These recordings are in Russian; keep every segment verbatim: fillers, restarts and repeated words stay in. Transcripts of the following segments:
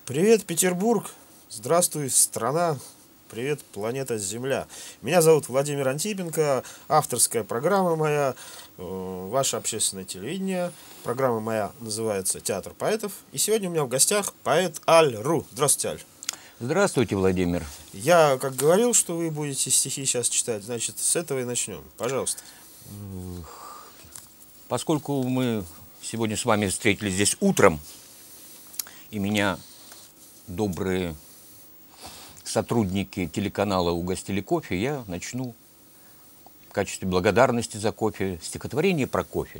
Привет, Петербург! Здравствуй, страна! Привет, планета Земля! Меня зовут Владимир Антипенко, авторская программа моя, э, ваше общественное телевидение. Программа моя называется «Театр поэтов». И сегодня у меня в гостях поэт Аль-Ру. Здравствуйте, Аль. Здравствуйте, Владимир. Я, как говорил, что вы будете стихи сейчас читать, значит, с этого и начнем. Пожалуйста. Поскольку мы сегодня с вами встретились здесь утром, и меня добрые сотрудники телеканала угостили кофе, я начну в качестве благодарности за кофе стихотворение про кофе.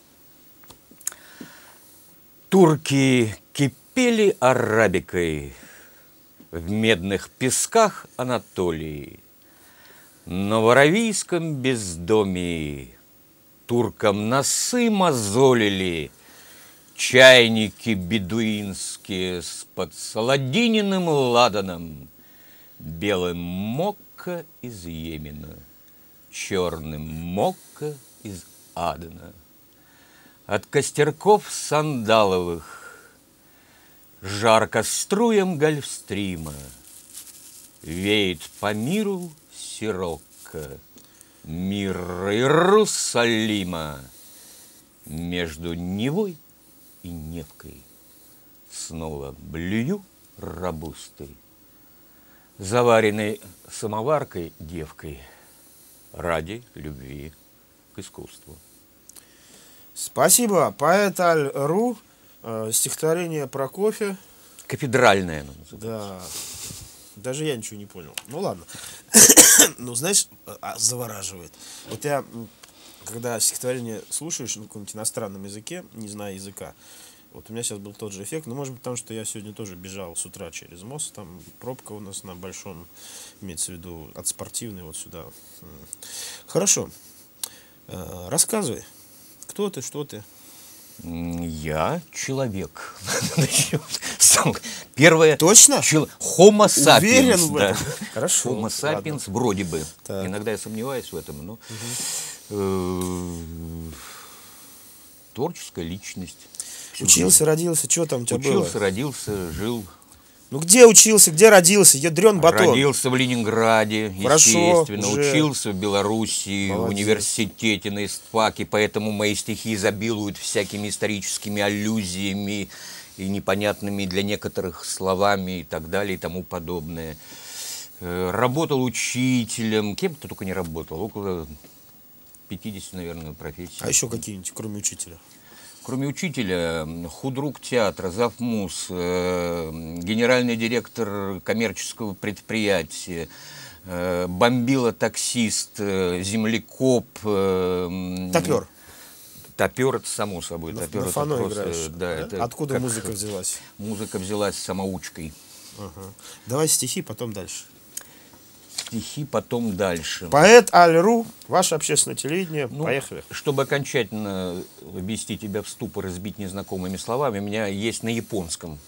Турки кипели арабикой в медных песках Анатолии, но в аравийском бездомии туркам носы мозолили чайники бедуинские с подсолодиненным ладаном, белым мокко из Йемена, черным мокко из Адена. От костерков сандаловых жарко струям гольфстрима веет по миру сирокко мир Иерусалима. Между Невой и Невкой снова блюю робустой, заваренной самоваркой девкой ради любви к искусству. Спасибо, поэт Аль-Ру. Э, стихотворение про кофе. Кафедральное оно называется. Да. Даже я ничего не понял. Ну ладно. Ну, знаешь, а, завораживает. Вот я, когда стихотворение слушаешь на каком-нибудь иностранном языке, не зная языка, вот у меня сейчас был тот же эффект. Ну, может быть, потому что я сегодня тоже бежал с утра через мост. Там пробка у нас на большом, имеется в виду, от спортивной вот сюда. Хорошо. Э, рассказывай. Кто ты, что ты? Я человек. Первое. Точно? Чел... Homo sapiens. Уверен в да. этом? Хорошо. Homo sapiens Ладно. вроде бы. Так. Иногда я сомневаюсь в этом, но э, творческая личность. Всю Учился, жизнь. родился, что там у тебя было? Учился, родился, жил. Ну где учился, где родился? Ядрен батон. Родился в Ленинграде, Хорошо, естественно. уже. Учился в Белоруссии, в Молодец. университете на ИСТФАКе, поэтому мои стихи изобилуют всякими историческими аллюзиями и непонятными для некоторых словами и так далее и тому подобное. Э, Работал учителем, кем-то только не работал, около пятидесяти, наверное, профессий. А еще какие-нибудь, кроме учителя? Кроме учителя, худрук театра, завмус, э, генеральный директор коммерческого предприятия, э, бомбило-таксист, э, землекоп. Э, Топер. Топер, это само собой. На, Топер на это фано просто, играешь. да, Да? это Откуда как музыка взялась? Музыка взялась самоучкой. Ага. Давай стихи, потом дальше. Стихи потом дальше. Поэт Аль-Ру, ваше общественное телевидение. Ну, Поехали. Чтобы окончательно ввести тебя в ступор и сбить незнакомыми словами, у меня есть на японском.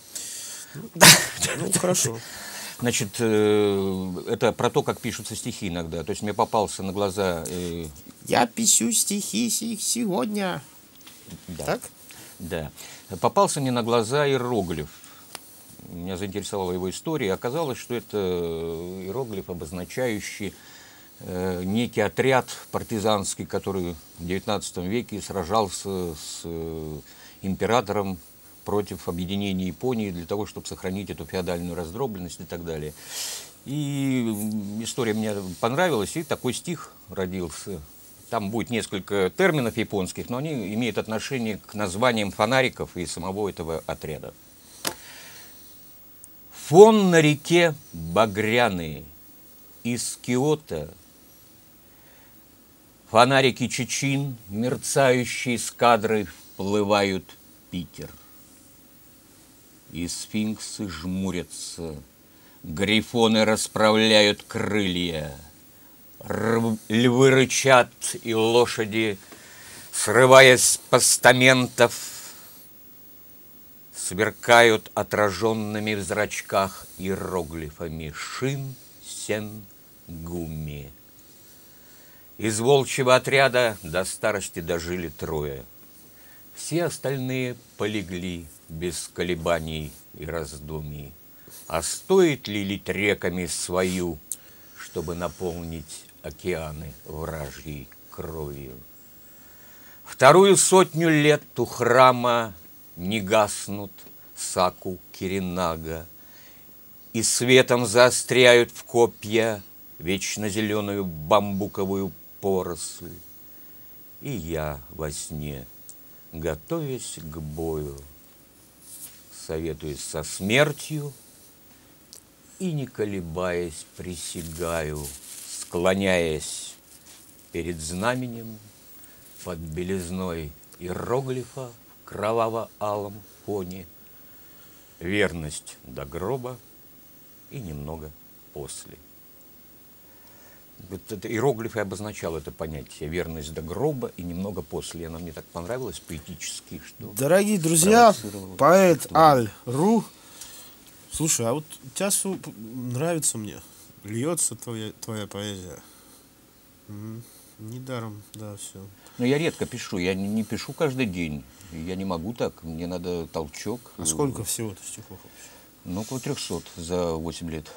Ну, хорошо. Значит, э, это про то, как пишутся стихи иногда. То есть мне попался на глаза... э, Я пишу стихи сегодня. да, Так? да. Попался мне на глаза иероглиф. Меня заинтересовала его история. И оказалось, что это иероглиф, обозначающий э, некий отряд партизанский, который в девятнадцатом веке сражался с э, императором против объединения Японии для того, чтобы сохранить эту феодальную раздробленность и так далее. И история мне понравилась, и такой стих родился. Там будет несколько терминов японских, но они имеют отношение к названиям фонариков и самого этого отряда. Фон на реке багряный, из Киото. Фонарики Чечин, мерцающие эскадрой, вплывают в Питер. И сфинксы жмурятся, грифоны расправляют крылья, Р- львы рычат, и лошади, срываясь с постаментов, сверкают отраженными в зрачках иероглифами Шин Сен Гуми. Из волчьего отряда до старости дожили трое. Все остальные полегли без колебаний и раздумий. А стоит ли лить реками свою, чтобы наполнить океаны вражьей кровью? Вторую сотню лет у храма не гаснут саку Киринага, и светом заостряют в копья вечно зеленую бамбуковую поросль. И я во сне, готовясь к бою, советуюсь со смертью и, не колебаясь, присягаю, склоняясь перед знаменем под белизной иероглифа в кроваво-алом фоне, верность до гроба и немного после. Вот это иероглиф и обозначал это понятие, верность до гроба и немного после. Она мне так понравилась поэтически, что... Дорогие друзья, поэт Аль-Ру. Слушай, а вот Тясу нравится мне. Льется твоя, твоя поэзия. М-м, недаром, да, все. Но я редко пишу, я не, не пишу каждый день. Я не могу так, мне надо толчок. А сколько всего-то стихов вообще? Ну, около трехсот за восемь лет.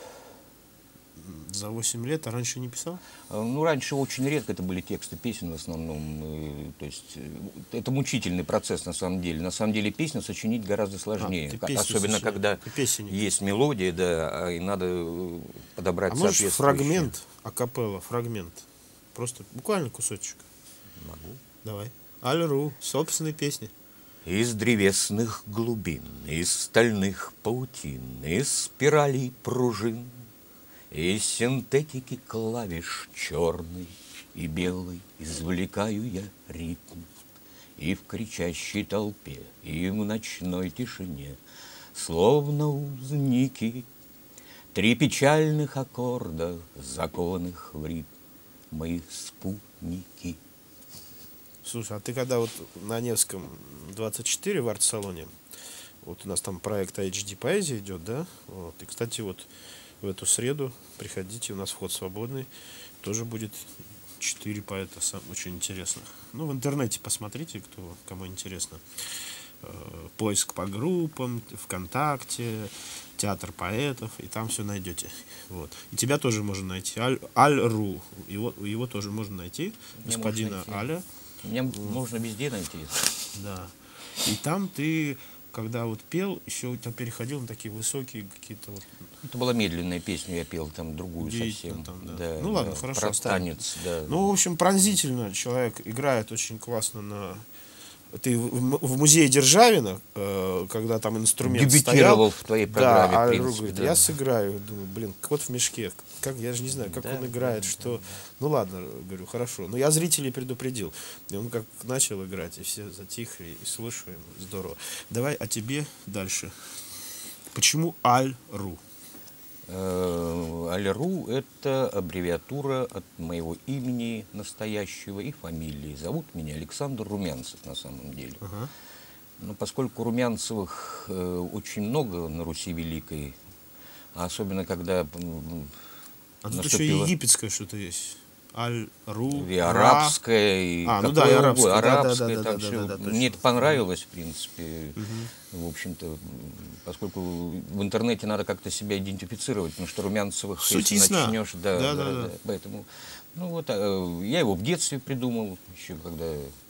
За восемь лет, а раньше не писал? Ну, раньше очень редко это были тексты песен в основном. И, то есть, это мучительный процесс на самом деле. На самом деле песню сочинить гораздо сложнее. А, особенно, когда есть мелодия, да, и надо подобрать а можешь соответствующие. Фрагмент, акапелла, фрагмент. Просто буквально кусочек. Могу. Давай. Аль-Ру, собственной песни. Из древесных глубин, из стальных паутин, из спиралей пружин, из синтетики клавиш черный и белый извлекаю я ритм. И в кричащей толпе, и в ночной тишине, словно узники, три печальных аккорда, закованных в ритм, мои спутники. Слушай, а ты когда вот на Невском двадцать четыре в арт-салоне, вот у нас там проект эйч ди поэзия идет, да? Вот. И, кстати, вот в эту среду приходите, у нас вход свободный, тоже будет четыре поэта, очень интересных. Ну, в интернете посмотрите, кто, кому интересно. Поиск по группам, ВКонтакте, театр поэтов, и там все найдете. Вот. И тебя тоже можно найти. Аль, Аль-Ру, его, его тоже можно найти, Мне господина найти. Аля. Мне вот. Можно везде найти. Да. И там ты, когда вот пел, еще у тебя переходил на такие высокие какие-то вот... Это была медленная песня, я пел там другую совсем. Там, да. Да, ну ладно, да, хорошо. Про танец, да. Ну, в общем, пронзительно человек играет очень классно на... Ты в, в музее Державина, э, когда там инструмент дебютировал стоял, в твоей программе, да, в принципе, говорит, говорит, да. Я сыграю. Думаю, блин, кот в мешке. Как, я же не знаю, как да, он играет, да, что... Да. Ну ладно, говорю, хорошо. Но я зрителей предупредил. И он как начал играть, и все затихли, и слушаем. Здорово. Давай о тебе дальше. Почему Аль-Ру? Аль-Ру – это аббревиатура от моего имени настоящего и фамилии. Зовут меня Александр Румянцев на самом деле. Ага. Но поскольку Румянцевых э, очень много на Руси Великой, а особенно когда А тут наступило... еще и египетское что-то есть. Аль-Ру, и арабское, и а, ну да, и арабское, арабское, да, да, там да, все. да, да, да, Мне это понравилось, в принципе. Угу. В общем-то, поскольку в интернете надо как-то себя идентифицировать, потому что Румянцевых, суть если ясна. начнешь, да, Да, да, да, да, да. поэтому, ну вот, я его в детстве придумал, еще когда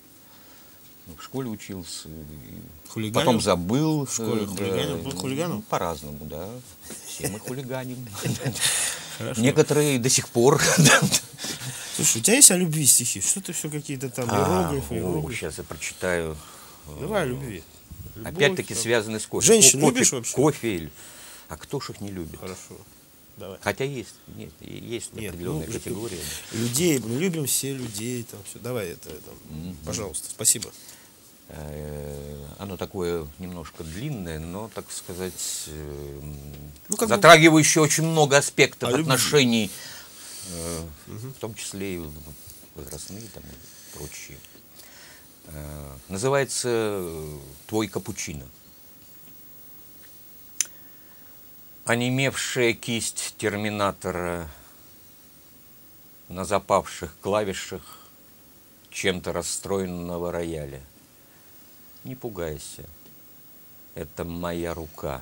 в школе учился, Хулиганил? потом забыл. В школе хулиганил? Был хулиганом? Ну, по-разному, да, все мы хулиганим. Хорошо. Некоторые до сих пор. Слушай, у тебя есть о любви стихи? Что ты все какие-то там иероглифы, иероглифы? Сейчас я прочитаю. Давай о любви. Опять-таки связаны с кофе. Женщин кофе, любишь вообще? Кофе. А кто ж их не любит? Хорошо. Давай. Хотя есть, нет, есть Нет, определенная ну, категория. Людей, мы любим все людей. Там, все. Давай это, это Mm-hmm. пожалуйста, спасибо. Оно такое немножко длинное, но, так сказать, ну, как затрагивающее бы... очень много аспектов а отношений, угу. в том числе и возрастные там, и прочие. Называется «Твой капучино». Онемевшая кисть терминатора на запавших клавишах чем-то расстроенного рояля. Не пугайся, это моя рука.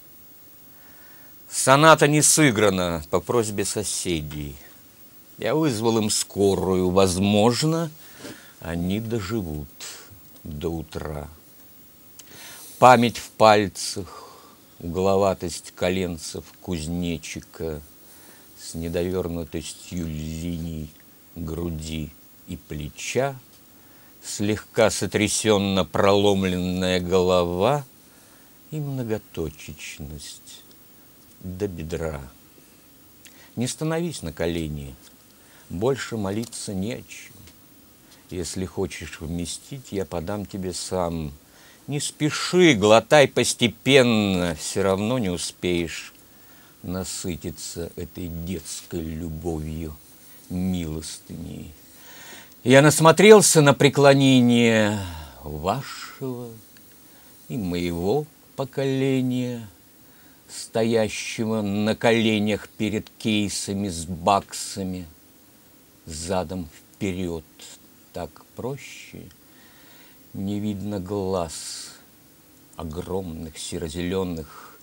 Соната не сыграна по просьбе соседей. Я вызвал им скорую, возможно, они доживут до утра. Память в пальцах, угловатость коленцев кузнечика с недовернутостью линий груди и плеча, слегка сотрясенно проломленная голова и многоточечность до бедра. Не становись на колени, больше молиться не о чем. Если хочешь вместить, я подам тебе сам. Не спеши, глотай постепенно, все равно не успеешь насытиться этой детской любовью, милостыней. Я насмотрелся на преклонение вашего и моего поколения, стоящего на коленях перед кейсами с баксами, задом вперед, так проще. Не видно глаз огромных серо-зеленых,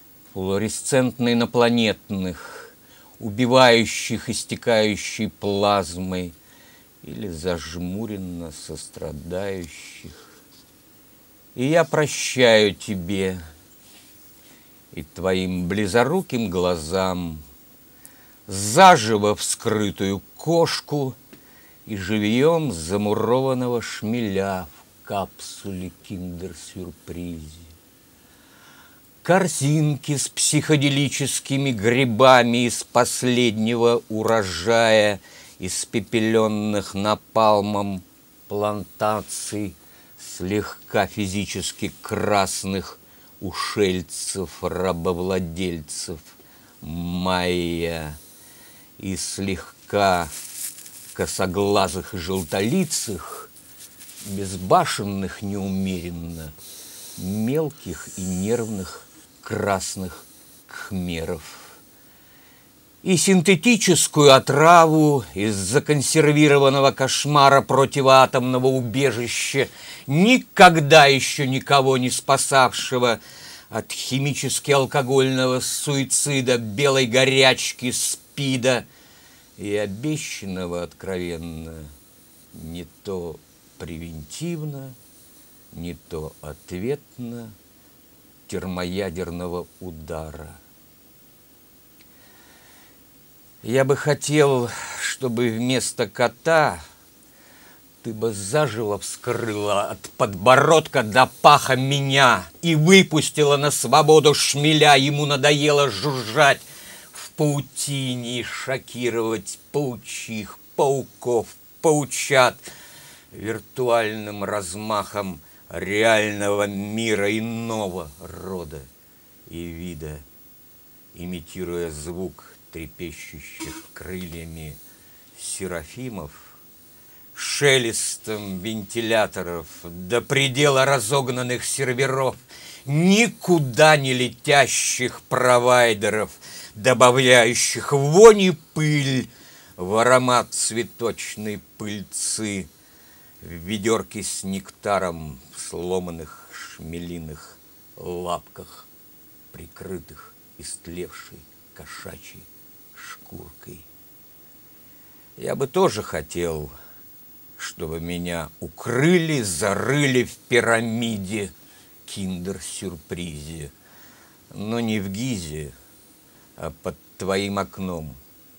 флуоресцентно-инопланетных, убивающих истекающей плазмой или зажмуренно сострадающих. И я прощаю тебе и твоим близоруким глазам заживо вскрытую кошку и живьем замурованного шмеля в капсуле киндер-сюрпризе. Корзинки с психоделическими грибами из последнего урожая испепеленных напалмом плантаций слегка физически красных ушельцев-рабовладельцев майя и слегка косоглазых и желтолицых, безбашенных неумеренно, мелких и нервных красных кхмеров. И синтетическую отраву из законсервированного кошмара противоатомного убежища, никогда еще никого не спасавшего от химически-алкогольного суицида, белой горячки, спида и обещанного откровенно не то превентивно, не то ответно термоядерного удара. Я бы хотел, чтобы вместо кота ты бы заживо вскрыла от подбородка до паха меня и выпустила на свободу шмеля. Ему надоело жужжать в паутине и шокировать паучих, пауков, паучат виртуальным размахом реального мира иного рода и вида, имитируя звук трепещущих крыльями серафимов, шелестом вентиляторов до предела разогнанных серверов, никуда не летящих провайдеров, добавляющих вонь и пыль в аромат цветочной пыльцы, в ведерке с нектаром в сломанных шмелиных лапках, прикрытых истлевшей кошачьей шкуркой. Я бы тоже хотел, чтобы меня укрыли, зарыли в пирамиде киндер-сюрпризе, но не в Гизе, а под твоим окном.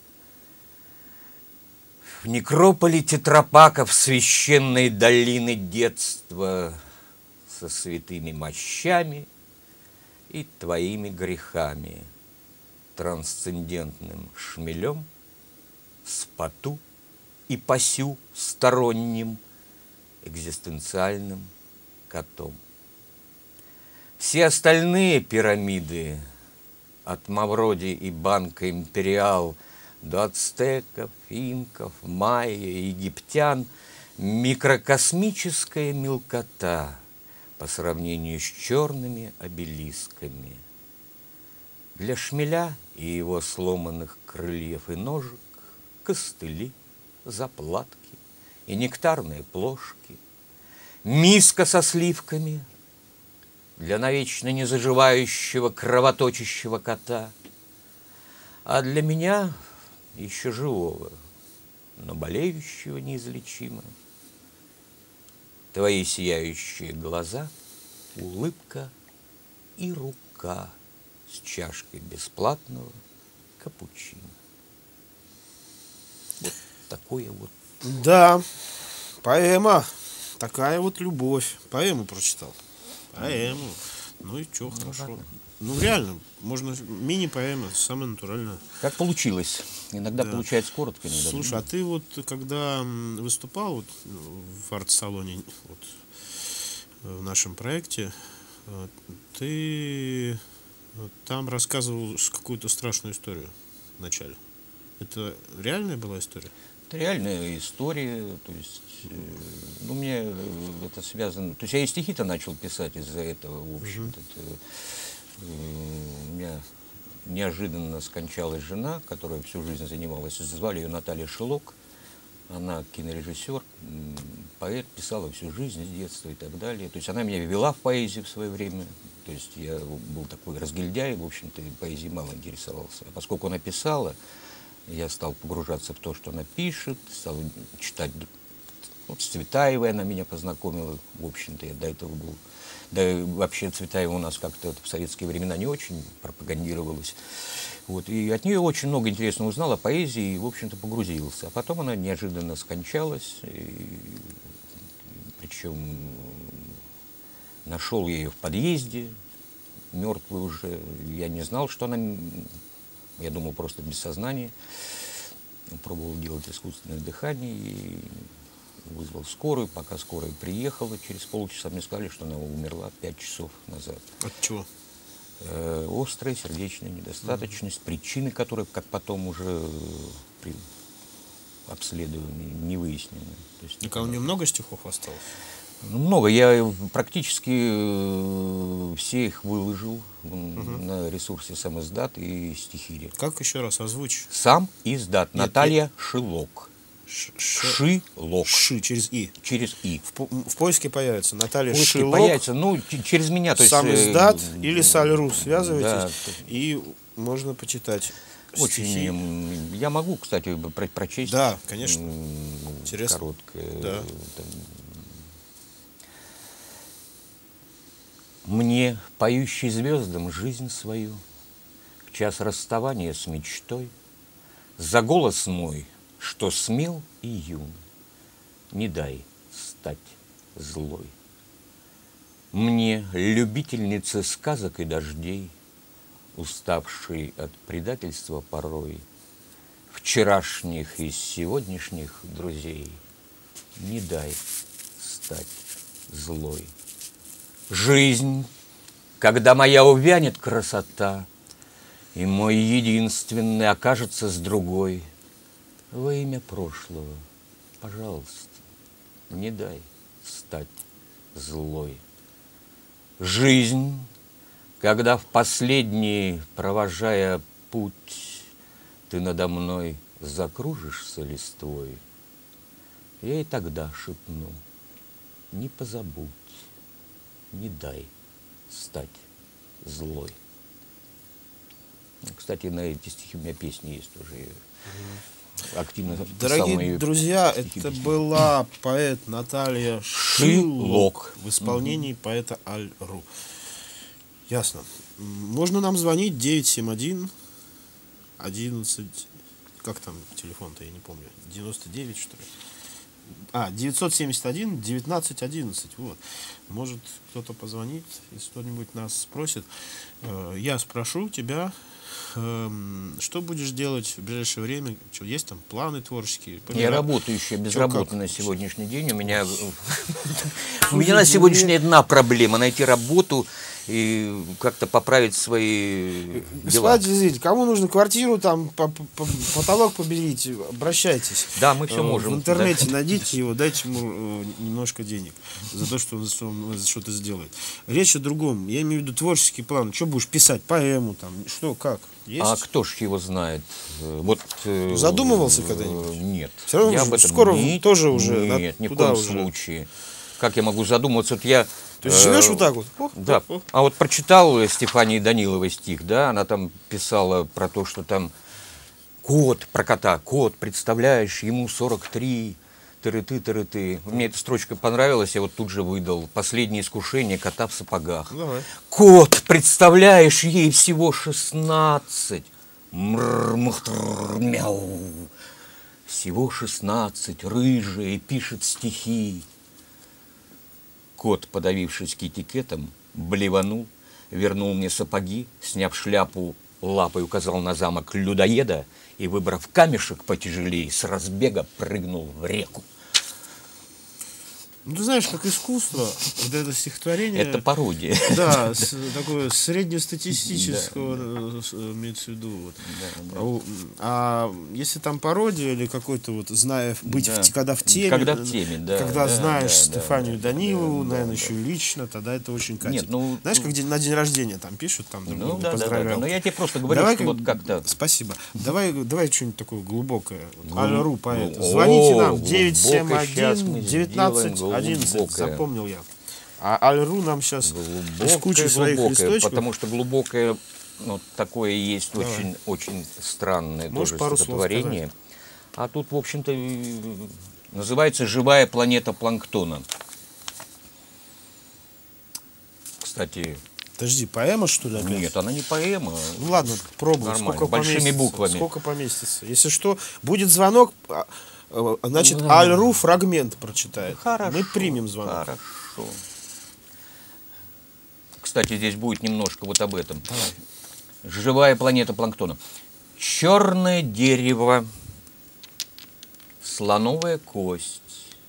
В некрополе тетрапаков священной долины детства со святыми мощами и твоими грехами, трансцендентным шмелем, споту и пасю сторонним экзистенциальным котом. Все остальные пирамиды, от Мавроди и Банка Империал до ацтеков, инков, майя, египтян, микрокосмическая мелкота по сравнению с черными обелисками. Для шмеля и его сломанных крыльев и ножек костыли, заплатки и нектарные плошки, миска со сливками для навечно незаживающего кровоточащего кота, а для меня еще живого, но болеющего неизлечимо. Твои сияющие глаза, улыбка и рука с чашкой бесплатного капучино. Вот такое вот. Да, поэма. Такая вот любовь. Поэму прочитал. Поэму. Ну и чё, Ну, хорошо. ладно. Ну реально, можно мини-поэма, самое натуральное. Как получилось. Иногда Да. получается коротко, иногда Слушай, длинно. а ты вот когда м, выступал вот в арт-салоне вот, в нашем проекте, э, ты вот там рассказывал с- какую-то страшную историю в начале. Это реальная была история? Это реальная история, то есть, э, ну, мне э, это связано, то есть я и стихи-то начал писать из-за этого, в общем-то. Это, э, у меня неожиданно скончалась жена, которая всю жизнь занималась, звали ее Наталья Шилок, она кинорежиссер, м, поэт, писала всю жизнь с детства и так далее, то есть она меня ввела в поэзию в свое время, то есть я был такой разгильдяй, в общем-то, поэзией мало интересовался, а поскольку она писала, я стал погружаться в то, что она пишет, стал читать. Вот с Цветаевой она меня познакомила, в общем-то, я до этого был. Да и вообще Цветаева у нас как-то в советские времена не очень пропагандировалась. Вот, и от нее очень много интересного узнал о поэзии и, в общем-то, погрузился. А потом она неожиданно скончалась, и, причем нашел я ее в подъезде, мертвую уже. Я не знал, что она... Я думал, просто без сознания. Пробовал делать искусственное дыхание и вызвал скорую. Пока скорая приехала, через полчаса мне сказали, что она умерла пять часов назад. От чего? Э, острая сердечная недостаточность, mm-hmm. причины, которые, как потом уже при обследовании, не выяснены. То есть, так, а у нее много стихов осталось? Ну, много. Я практически э, все их выложил uh-huh. на ресурсе «Сам издат» и «Стихири». Как еще раз озвучь? «Сам издат». Нет, Наталья нет. Шилок. Ш- ш- Шилок. Ши, через «и». Через «и». В, по- в поиске появится Наталья Поиски Шилок, появится, ну, ч- через меня. То есть, «Сам э, издат» или «Саль.ру». Связывайтесь, да, и можно почитать очень. стихи. м, Я могу, кстати, про- прочесть. Да, конечно. м, Интересно. Короткое. Да. там. Мне, поющий звездам жизнь свою, в час расставания с мечтой, за голос мой, что смел и юн, не дай стать злой. Мне, любительнице сказок и дождей, уставшей от предательства порой, вчерашних и сегодняшних друзей, не дай стать злой. Жизнь, когда моя увянет красота, и мой единственный окажется с другой, во имя прошлого, пожалуйста, не дай стать злой. Жизнь, когда в последний, провожая путь, ты надо мной закружишься листвой, я и тогда шепну, не позабудь, не дай стать злой. Кстати, на эти стихи у меня песни есть тоже. Я активно писал Дорогие мои друзья, стихи, это песни. была поэт Наталья Шилок. Шилок в исполнении угу. поэта Аль.ру. Ясно. Можно нам звонить девять семь один одиннадцать. Как там телефон-то, я не помню. девяносто девять, что ли? А, девятьсот семьдесят один девятнадцать одиннадцать. Вот. Может кто-то позвонит, если кто-нибудь нас спросит. Я спрошу тебя, что будешь делать в ближайшее время? Что, есть там планы творческие? Я работаю еще безработный на сегодняшний день. У меня у меня на Слушай, сегодняшний мне- день одна проблема — найти работу и как-то поправить свои дела. Господин телезритель, кому нужно квартиру, там по- по- потолок побелить, обращайтесь. Да, мы все Э, можем. В интернете Да. найдите его, дайте ему э, немножко денег за то, что он, что он что-то сделает. Речь о другом. Я имею в виду творческий план. Что будешь писать? Поэму там? Что, как? Есть? А кто ж его знает? Э, Вот, э, Задумывался э, когда-нибудь? Нет. Всё равно Я же об этом скоро нет, тоже уже, да, Нет, ни в туда коем уже. случае. как я могу задумываться? Вот я, То есть живешь э, вот так вот? Ох, да. ох, ох. А вот прочитал Стефании Даниловой стих, да, она там писала про то, что там кот, про кота, кот, представляешь, ему сорок три, тыры-ты, тыры-ты. Мне эта строчка понравилась, я вот тут же выдал. Последнее искушение кота в сапогах. Давай. Кот, представляешь, ей всего шестнадцать. Мр-мр-мр, мяу. Всего шестнадцать, рыжая, пишет стихи. Кот, подавившись китикетом, блеванул, вернул мне сапоги, сняв шляпу, лапой указал на замок людоеда и, выбрав камешек потяжелее, с разбега прыгнул в реку. Ну, ты знаешь, как искусство, вот это стихотворение... Это пародия. Да, с, такое среднестатистического, да, имеется в виду. Вот. Да, да. А, а если там пародия или какой-то вот, зная, быть да. в, когда в теме, когда, в теме, да, когда да, знаешь да, Стефанию да, Данилову, да, наверное, да, еще да. лично, тогда это очень катит. Нет, ну, знаешь, как день, на день рождения там пишут, там, ну, да, поздравлял. Да, да, да. Но я тебе просто говорю, давай, что вот как-то... Спасибо. Давай, давай что-нибудь такое глубокое. Вот, Аль-Ру поэт. О, Звоните нам девять семь глубокое, один девятнадцать одиннадцать. Запомнил я. А Аль-Ру нам сейчас из кучи своих глубокое, листочков. Потому что глубокое, ну, такое есть очень, очень странное Можешь тоже пару стихотворение. А тут, в общем-то, называется «Живая планета планктона». Кстати... Подожди, поэма, что ли, опять? Нет, она не поэма. Ну ладно, пробуй. Сколько большими буквами. Сколько поместится. Если что, будет звонок, значит, да. Аль-Ру фрагмент прочитает. Хорошо, мы примем звонок. Хорошо. Кстати, здесь будет немножко вот об этом. Давай. Живая планета планктона. Черное дерево, слоновая кость,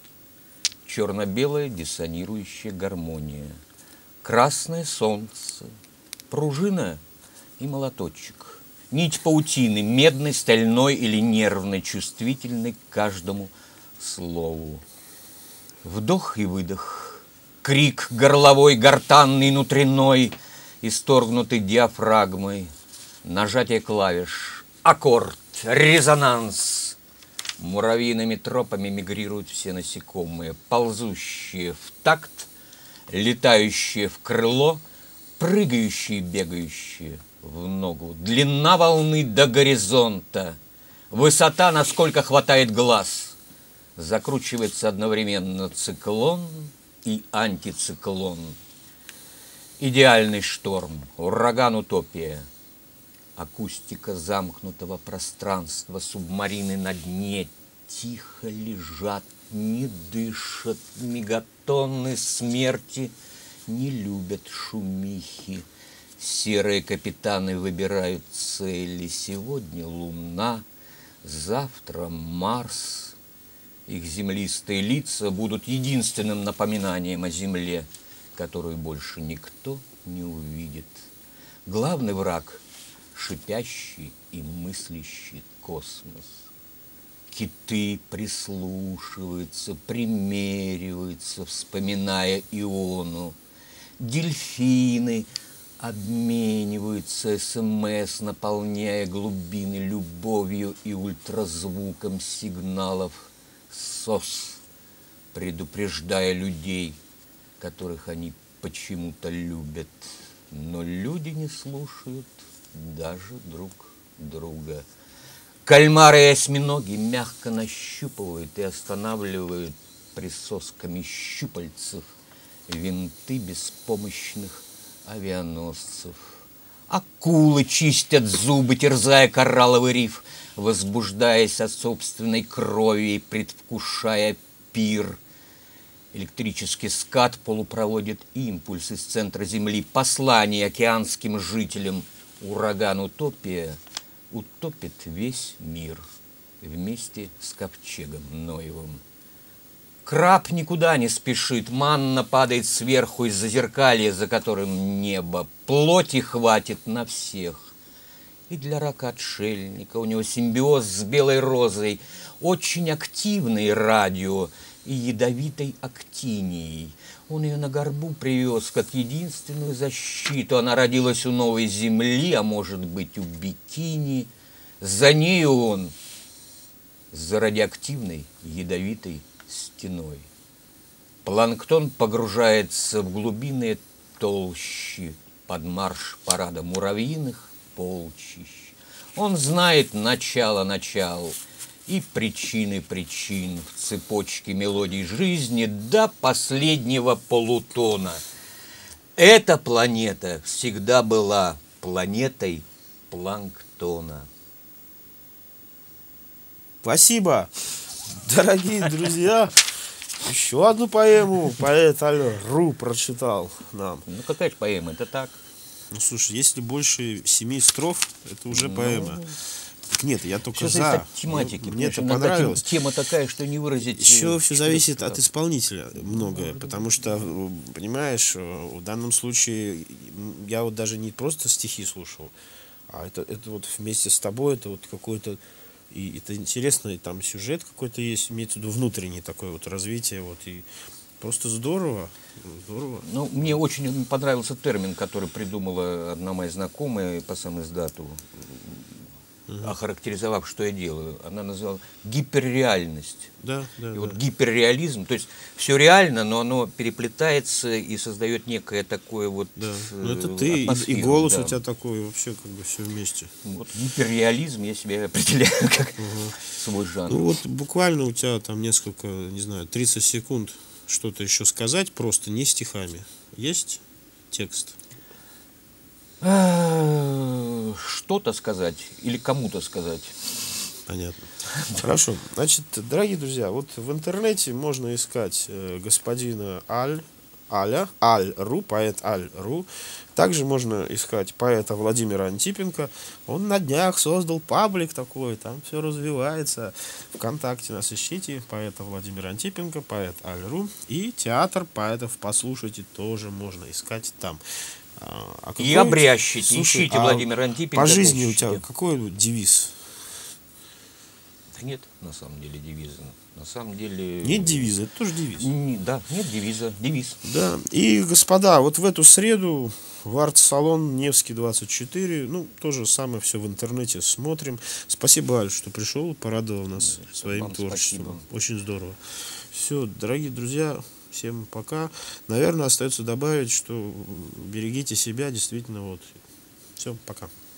черно-белая диссонирующая гармония, красное солнце, пружина и молоточек, нить паутины, медной, стальной или нервной, чувствительной к каждому слову. Вдох и выдох, крик горловой, гортанный, внутренной, исторгнутый диафрагмой, нажатие клавиш, аккорд, резонанс. Муравьиными тропами мигрируют все насекомые, ползущие в такт, летающие в крыло, прыгающие, бегающие в ногу. Длина волны до горизонта, высота, насколько хватает глаз. Закручивается одновременно циклон и антициклон. Идеальный шторм, ураган, утопия. Акустика замкнутого пространства, субмарины на дне тихо лежат, не дышат, мегатонны смерти не любят шумихи. Серые капитаны выбирают цели. Сегодня Луна, завтра Марс. Их землистые лица будут единственным напоминанием о Земле, которую больше никто не увидит. Главный враг — шипящий и мыслящий космос. Киты прислушиваются, примериваются, вспоминая Иону. Дельфины обмениваются СМС, наполняя глубины любовью и ультразвуком сигналов СОС, предупреждая людей, которых они почему-то любят. Но люди не слушают даже друг друга. Кальмары и осьминоги мягко нащупывают и останавливают присосками щупальцев винты беспомощных авианосцев. Акулы чистят зубы, терзая коралловый риф, возбуждаясь от собственной крови и предвкушая пир. Электрический скат полупроводит импульс из центра Земли, послание океанским жителям. Ураган утопия утопит весь мир вместе с ковчегом Ноевым. Краб никуда не спешит, манна падает сверху из зазеркалья, за которым небо. Плоти хватит на всех. И для рака-отшельника у него симбиоз с белой розой, очень активный радио и ядовитой актинией. Он ее на горбу привез как единственную защиту. Она родилась у новой земли, а может быть у бикини. За нею он, за радиоактивной ядовитой стеной. Планктон погружается в глубины толщи под марш парада муравьиных полчищ. Он знает начало начал и причины причин в цепочке мелодий жизни до последнего полутона. Эта планета всегда была планетой планктона. Спасибо, дорогие друзья. Еще одну поэму поэт Аль Ру прочитал нам. Ну какая же поэма, это так. Ну слушай, если больше семи строф, это уже ну... поэма. Так нет, я только все за. От тематики. Мне это понравилось. Тема такая, что не выразить. Еще все зависит от исполнителя многое, потому что, понимаешь, в данном случае я вот даже не просто стихи слушал, а это, это вот вместе с тобой, это вот какой-то, и это интересно, и там сюжет какой-то есть, имеется в виду внутреннее такое вот развитие, вот, и просто здорово, здорово. Ну, мне очень понравился термин, который придумала одна моя знакомая по самоиздату, охарактеризовав, что я делаю. Она назвала гиперреальность. Да, да, и да. вот гиперреализм, то есть все реально, но оно переплетается и создает некое такое вот да. Ну, это ты, и, и голос да. у тебя такой, вообще как бы все вместе. Вот гиперреализм я себя определяю как угу. свой жанр. Ну вот буквально у тебя там несколько, не знаю, тридцать секунд что-то еще сказать, просто не стихами. Есть текст? Что-то сказать или кому-то сказать. Понятно. Хорошо. Значит, дорогие друзья, вот в интернете можно искать э, господина Аль, Аля, Аль Ру, поэт Аль Ру. Также можно искать поэта Владимира Антипенко. Он на днях создал паблик такой, там все развивается. ВКонтакте нас ищите, поэта Владимира Антипенко, поэт Аль Ру. И театр поэтов послушайте, тоже можно искать там. А и обрящите, слушай, ищите а Владимира Антипенко. По жизни у тебя какой девиз? Да нет, на самом деле, девиза. На самом деле... Нет девиза, это тоже девиз. Не, да, нет девиза, девиз. Да, и, господа, вот в эту среду в арт-салон Невский двадцать четыре, ну, то же самое все в интернете смотрим. Спасибо, Аль, что пришел, порадовал нас да, своим творчеством. Спасибо. Очень здорово. Все, дорогие друзья, всем пока. Наверное, остается добавить, что берегите себя, действительно, вот. Все, пока.